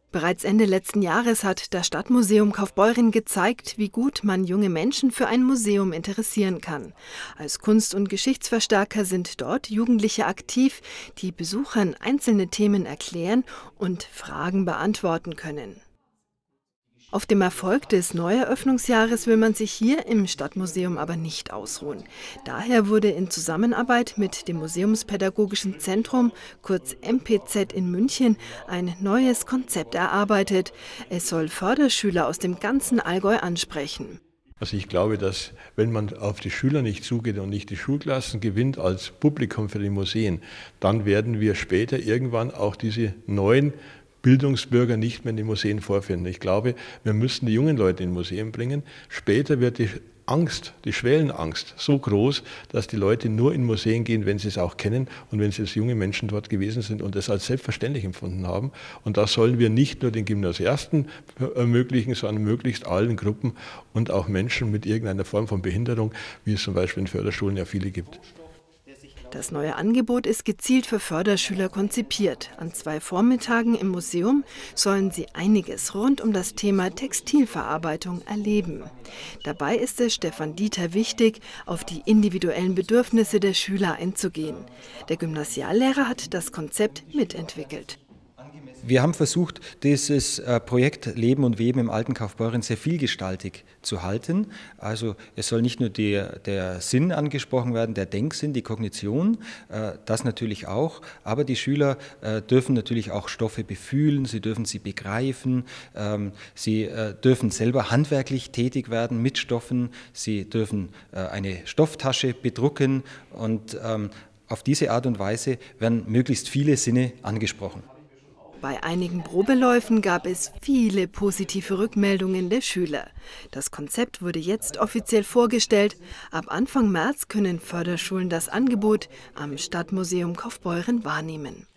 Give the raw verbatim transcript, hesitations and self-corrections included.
Bereits Ende letzten Jahres hat das Stadtmuseum Kaufbeuren gezeigt, wie gut man junge Menschen für ein Museum interessieren kann. Als Kunst- und Geschichtsverstärker sind dort Jugendliche aktiv, die Besuchern einzelne Themen erklären und Fragen beantworten können. Auf dem Erfolg des Neueröffnungsjahres will man sich hier im Stadtmuseum aber nicht ausruhen. Daher wurde in Zusammenarbeit mit dem Museumspädagogischen Zentrum, kurz M P Z in München, ein neues Konzept erarbeitet. Es soll Förderschüler aus dem ganzen Allgäu ansprechen. Also ich glaube, dass wenn man auf die Schüler nicht zugeht und nicht die Schulklassen gewinnt als Publikum für die Museen, dann werden wir später irgendwann auch diese neuen Bildungsbürger nicht mehr in die Museen vorfinden. Ich glaube, wir müssen die jungen Leute in Museen bringen. Später wird die Angst, die Schwellenangst so groß, dass die Leute nur in Museen gehen, wenn sie es auch kennen und wenn sie als junge Menschen dort gewesen sind und es als selbstverständlich empfunden haben. Und das sollen wir nicht nur den Gymnasiasten ermöglichen, sondern möglichst allen Gruppen und auch Menschen mit irgendeiner Form von Behinderung, wie es zum Beispiel in Förderschulen ja viele gibt. Das neue Angebot ist gezielt für Förderschüler konzipiert. An zwei Vormittagen im Museum sollen sie einiges rund um das Thema Textilverarbeitung erleben. Dabei ist es Stefan Dieter wichtig, auf die individuellen Bedürfnisse der Schüler einzugehen. Der Gymnasiallehrer hat das Konzept mitentwickelt. Wir haben versucht, dieses Projekt Leben und Weben im alten Kaufbeuren sehr vielgestaltig zu halten. Also es soll nicht nur der, der Sinn angesprochen werden, der Denksinn, die Kognition, das natürlich auch, aber die Schüler dürfen natürlich auch Stoffe befühlen, sie dürfen sie begreifen, sie dürfen selber handwerklich tätig werden mit Stoffen, sie dürfen eine Stofftasche bedrucken und auf diese Art und Weise werden möglichst viele Sinne angesprochen. Bei einigen Probeläufen gab es viele positive Rückmeldungen der Schüler. Das Konzept wurde jetzt offiziell vorgestellt. Ab Anfang März können Förderschulen das Angebot am Stadtmuseum Kaufbeuren wahrnehmen.